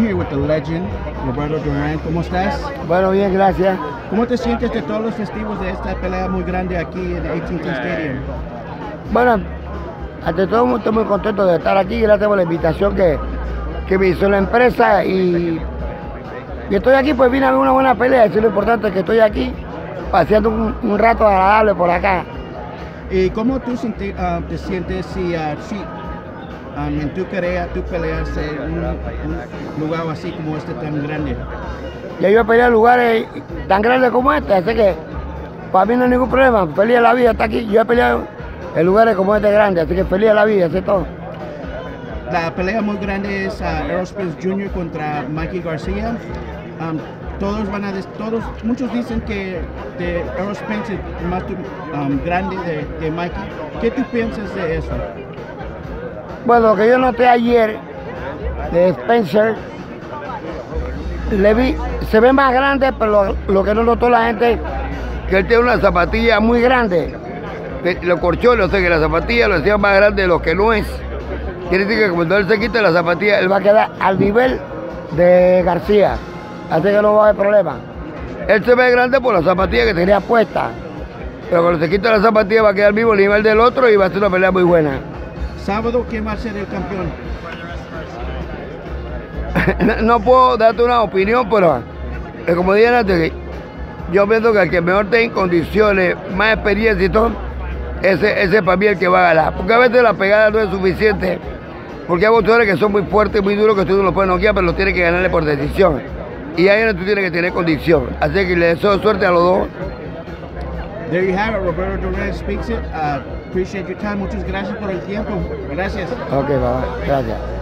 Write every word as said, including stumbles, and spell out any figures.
here with the legend, Roberto Duran. ¿Cómo estás? Bueno, bien, gracias. ¿Cómo te sientes de todos los festivos de esta pelea muy grande aquí en A T and T Stadium? Bueno, ante todo estoy muy contento de estar aquí, gracias por la invitación que, que me hizo la empresa y, y estoy aquí, pues vine a ver una buena pelea, eso es lo importante, que estoy aquí paseando un, un rato agradable por acá. ¿Y cómo tú sienti, uh, te sientes si, uh, si um, en tu carrera tú peleas en un, un lugar así como este tan grande? Ya yo he peleado en lugares tan grandes como este, así que para mí no hay ningún problema, feliz de la vida está aquí. Yo he peleado en lugares como este grande, así que feliz de la vida, así es todo. La pelea muy grande es uh, Errol Spence junior contra Mikey García. Um, todos van a, todos, muchos dicen que de Errol Spence es más um, grande de, de Mikey. ¿Qué tú piensas de eso? Bueno, lo que yo noté ayer de Spencer, le vi, se ve más grande, pero lo, lo que no notó la gente, que él tiene una zapatilla muy grande. Los corchones, o sea que la zapatilla lo hacía más grande de lo que no es. Quiere decir que cuando él se quita la zapatilla, él va a quedar al nivel de García. Así que no va a haber problema. Él se ve grande por la zapatilla que tenía puesta. Pero cuando se quita la zapatilla va a quedar al mismo nivel del otro y va a ser una pelea muy buena. Sábado, ¿quién va a ser el campeón? no, no puedo darte una opinión, pero como dije antes, yo pienso que el que mejor tenga en condiciones, más experiencia y todo, ese, ese es para mí el que va a ganar. Porque a veces la pegada no es suficiente. Porque hay boxeadores que son muy fuertes, muy duros, que tú no los puedes noquear, pero los tienes que ganarle por decisión. Y ahí no tú tienes que tener condición. Así que le deseo suerte a los dos. There you have it, Roberto Duran speaks it. Uh, appreciate your time. Muchas gracias por el tiempo. Gracias. Ok, bye, gracias.